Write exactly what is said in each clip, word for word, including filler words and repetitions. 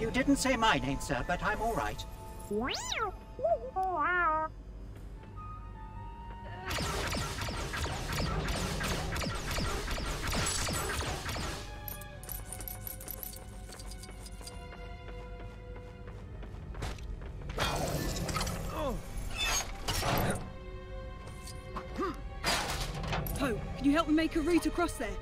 You didn't say my name, sir, but I'm all right. Poe, can you help me make a route across there?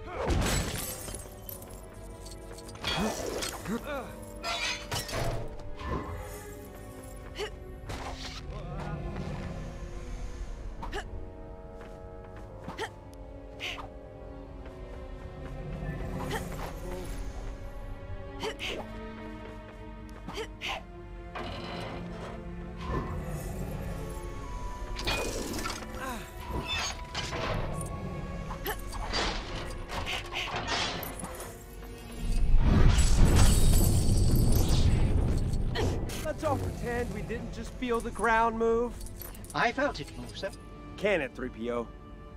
Let's all pretend we didn't just feel the ground move. I felt it move, sir. Can it, three P O?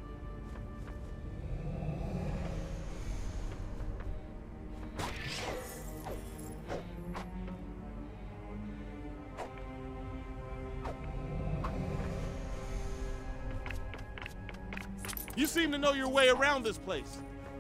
You seem to know your way around this place.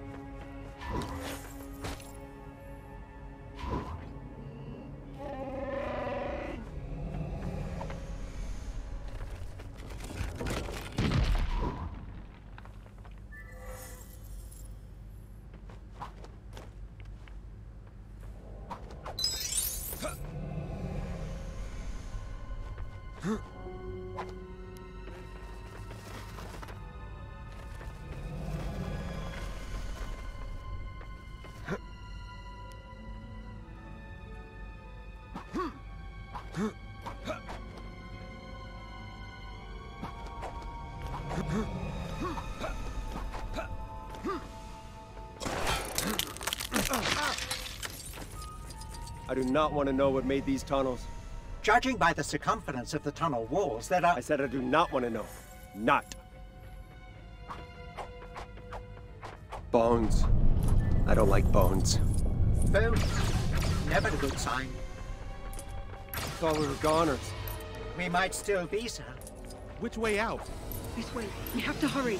I do not want to know what made these tunnels. Judging by the circumference of the tunnel walls, there are... I said I do not want to know. Not. Bones. I don't like bones. Bones. Never a good sign. I thought we were goners. We might still be, sir. Which way out? This way. We have to hurry.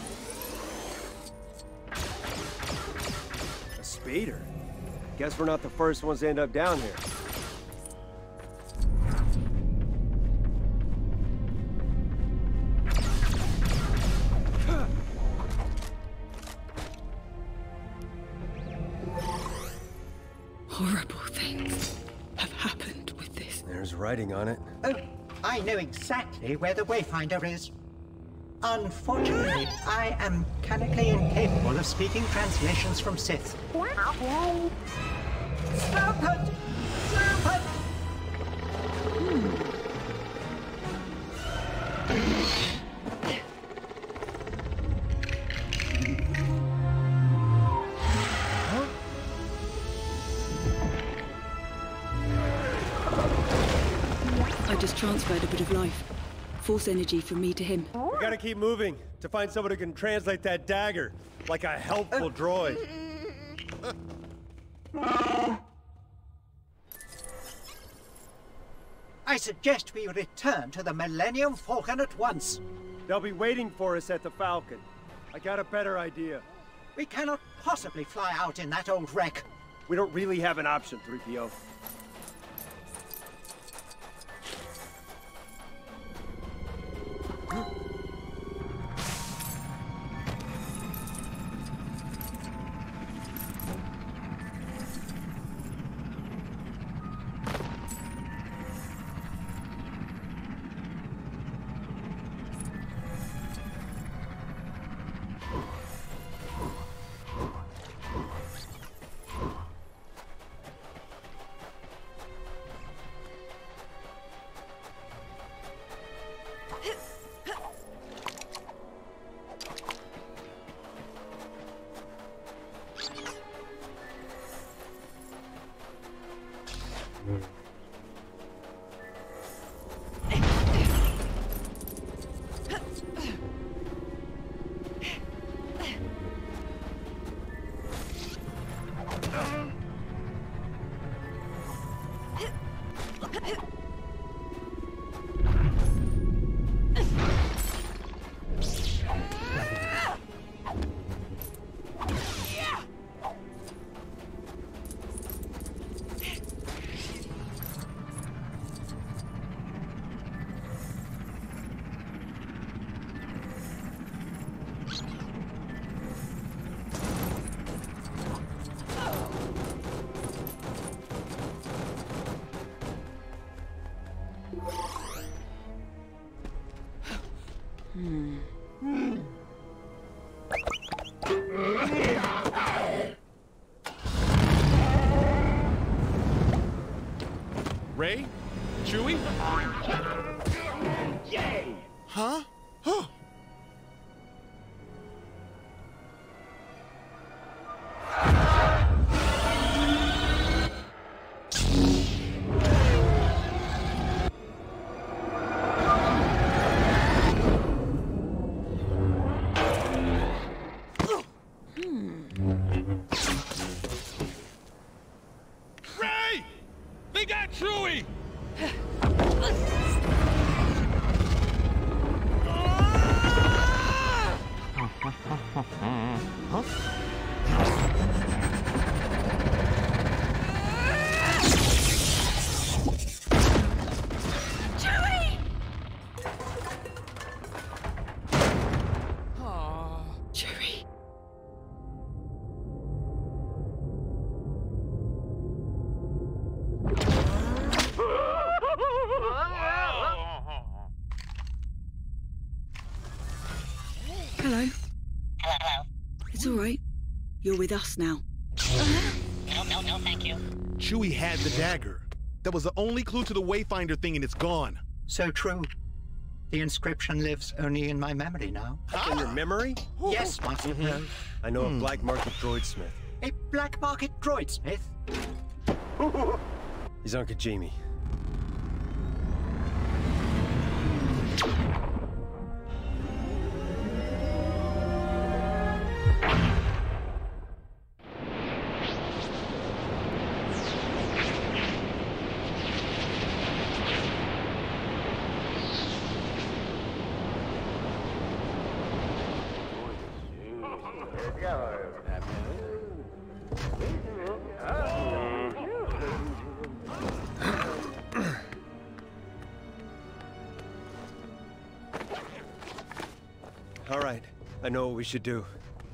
A speeder? Guess we're not the first ones to end up down here. Horrible things have happened with this. There's writing on it. Oh, I know exactly where the Wayfinder is. Unfortunately, I am mechanically incapable of speaking translations from Sith. Serpent! Serpent! I just transferred a bit of life. Force energy from me to him. We gotta keep moving to find someone who can translate that dagger, like a helpful droid. I suggest we return to the Millennium Falcon at once. They'll be waiting for us at the Falcon. I got a better idea. We cannot possibly fly out in that old wreck. We don't really have an option, three P O. Ray? Chewie? Yay! Huh? Huh. Ray! They got Chewie! Chewie. Hello. Hello, It's all right. You're with us now. hello. No, no, no, thank you. Chewie had the dagger. That was the only clue to the Wayfinder thing, and it's gone. So true. The inscription lives only in my memory now. In your memory? Yes, Master Bro. I know a black market droidsmith. A black market droid smith? He's on Kijimi. All right, I know what we should do.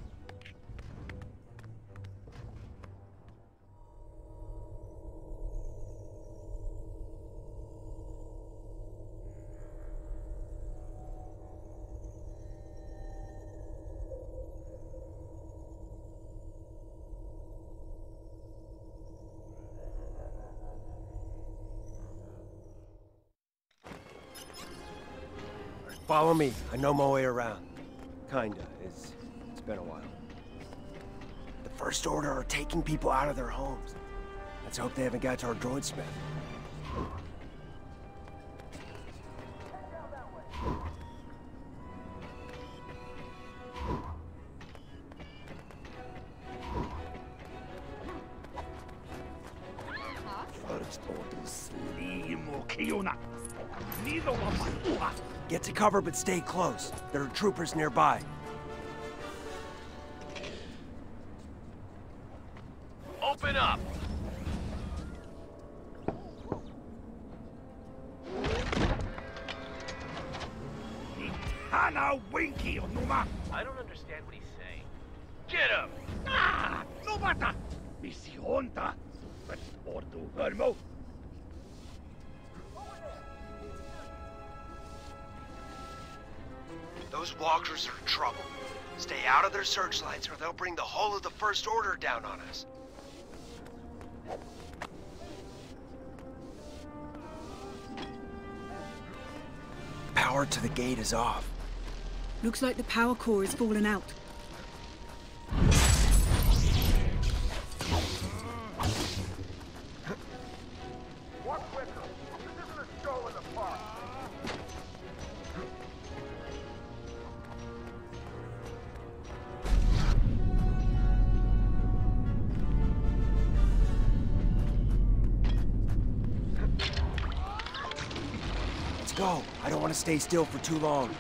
Follow me. I know my way around. Kinda. It's, it's been a while. The First Order are taking people out of their homes. Let's hope they haven't got to our droidsmith. First Order Slim Kiona. Neither of us. Get to cover, but stay close. There are troopers nearby. Open up. Hana Winky Onuma. I don't understand what he's saying. Get him! Ah, no bata. Misionta. First Order Hermo. Those walkers are in trouble. Stay out of their searchlights or they'll bring the whole of the First Order down on us. Power to the gate is off. Looks like the power core has fallen out. go. I don't want to stay still for too long.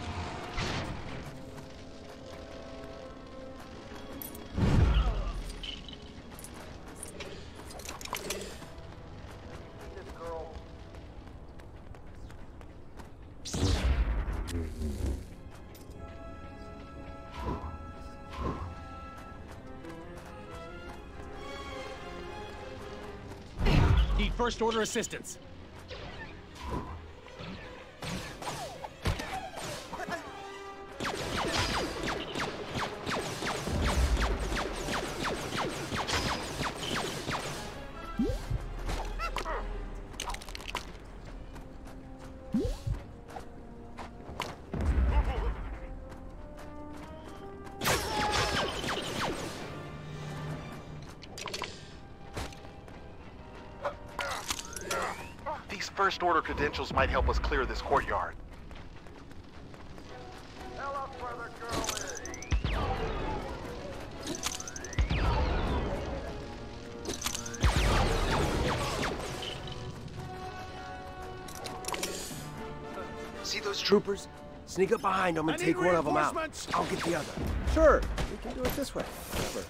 Need first order assistance. First order credentials might help us clear this courtyard. Tell us where the girl is. See those troopers? Sneak up behind them and I take need one of them out. reinforcements. I'll get the other. Sure, we can do it this way. Whatever.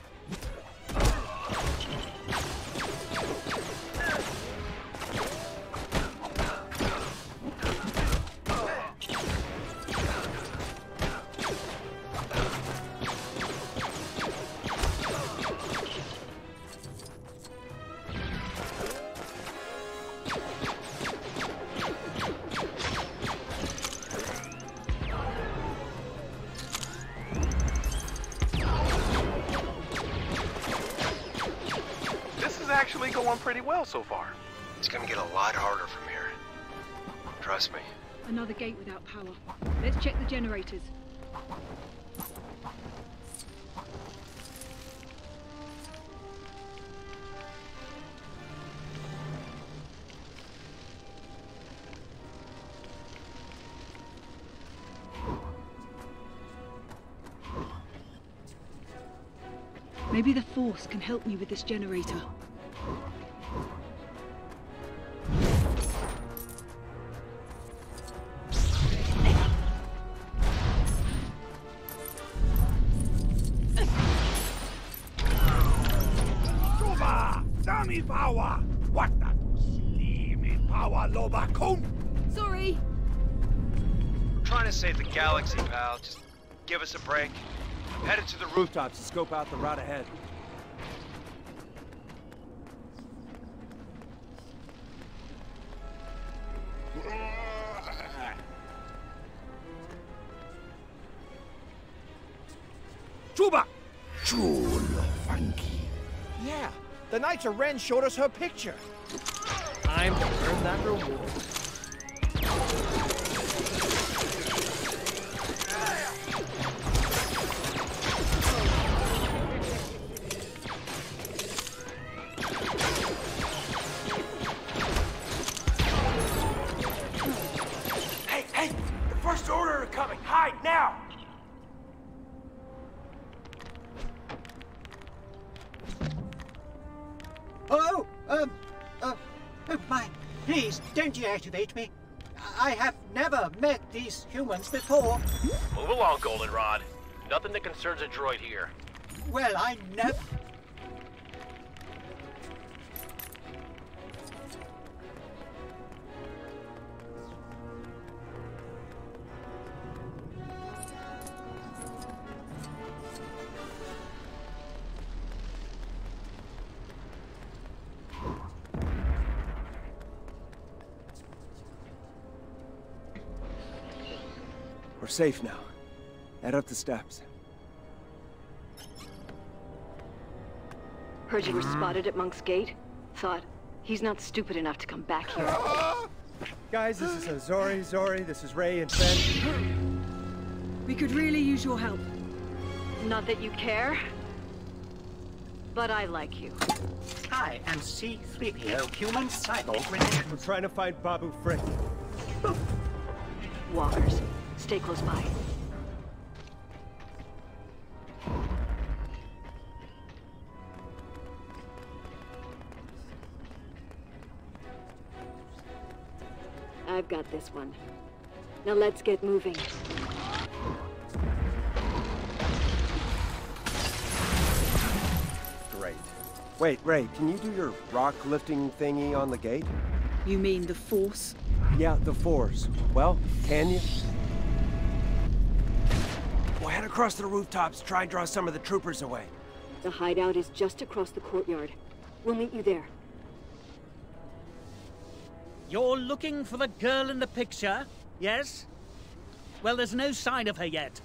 Actually going pretty well so far. It's gonna get a lot harder from here. Trust me. Another gate without power. Let's check the generators. Maybe the Force can help me with this generator. Tuba! Dami power! What that slimy power lobakum? Sorry! We're trying to save the galaxy, pal. Just give us a break. Headed to the rooftops to scope out the route ahead. Tuba! Jewel funky. Yeah, the Knights of Ren showed us her picture. Time to earn that reward. Hey, hey! The First Order are coming! Hide now! Oh, um, uh, oh my, please don't deactivate me. I have never met these humans before. Move along, Goldenrod. Nothing that concerns a droid here. Well, I never... We're safe now. Head up the steps. Heard you were spotted at Monk's Gate. Thought, he's not stupid enough to come back here. Guys, this is Azori, Zori, this is Ray and Fen. We could really use your help. Not that you care, but I like you. I am C three P O, human cyborg related. We're trying to find Babu Frick. Walkers, stay close by. I've got this one. Now let's get moving. Great. Wait, Ray, can you do your rock lifting thingy on the gate? You mean the Force? Yeah, the Force. Well, can you? We'll head across the rooftops, try and draw some of the troopers away. The hideout is just across the courtyard. We'll meet you there. You're looking for the girl in the picture, yes? Well, there's no sign of her yet.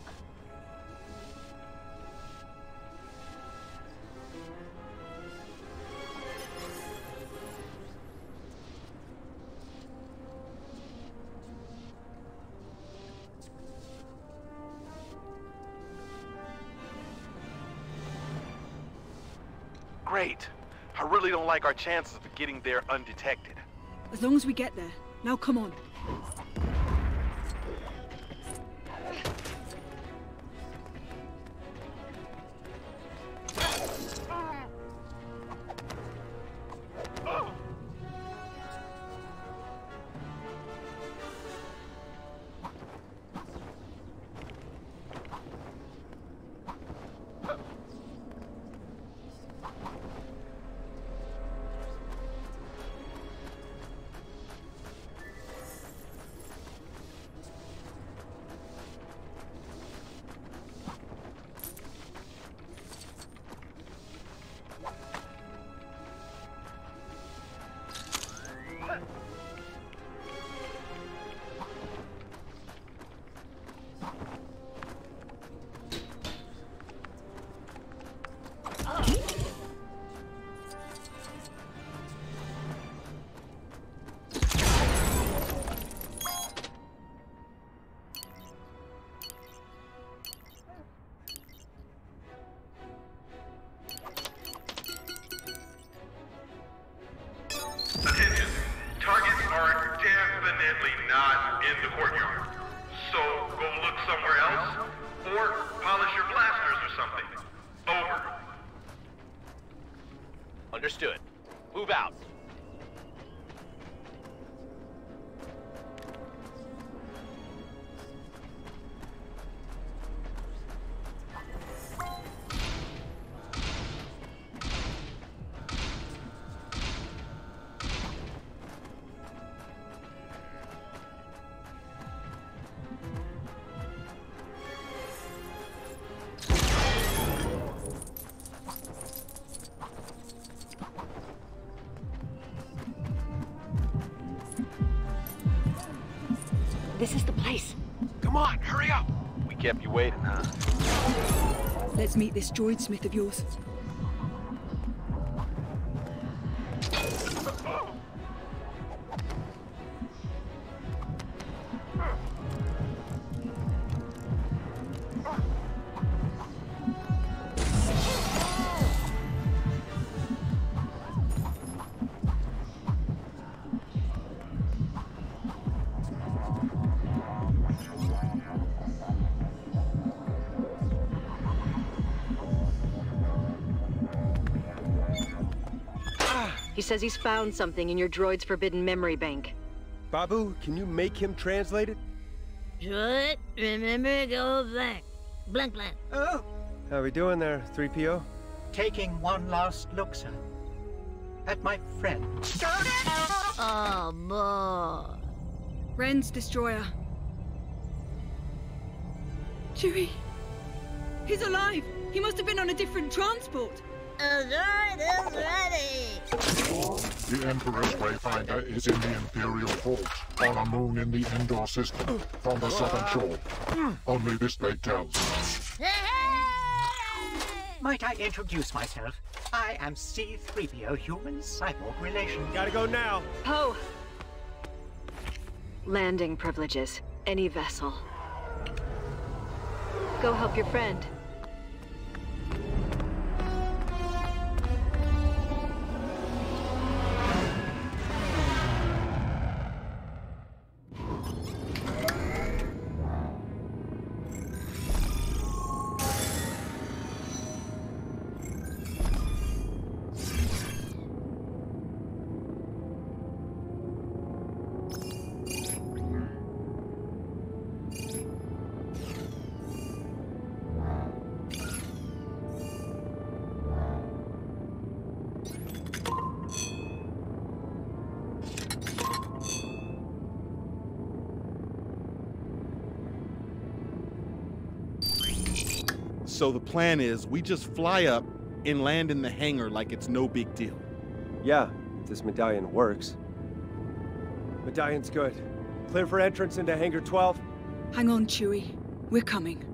Great. I really don't like our chances of getting there undetected. As long as we get there. Now come on. Attention. Targets are definitely not in the courtyard. So go look somewhere else, or polish your blasters or something. Over. Understood. Move out. This is the place. Come on, hurry up! We kept you waiting, huh? Let's meet this droid smith of yours. He says he's found something in your droid's forbidden memory bank. Babu, can you make him translate it? Droid, remember, go blank. Blank, blank. Oh! How we doing there, three P O? Taking one last look, sir. At my friend. Oh, boy. Ren's destroyer. Chewie! He's alive! He must have been on a different transport! The droid is ready! The Emperor's Wayfinder is in the Imperial Vault, on a moon in the Endor system, from the southern shore. Only this they tell. Might I introduce myself? I am C three P O human-cyborg relation. Gotta go now. Poe! Landing privileges. Any vessel. Go help your friend. So the plan is we just fly up and land in the hangar like it's no big deal. Yeah, if this medallion works. Medallion's good. Clear for entrance into Hangar twelve? Hang on, Chewie. We're coming.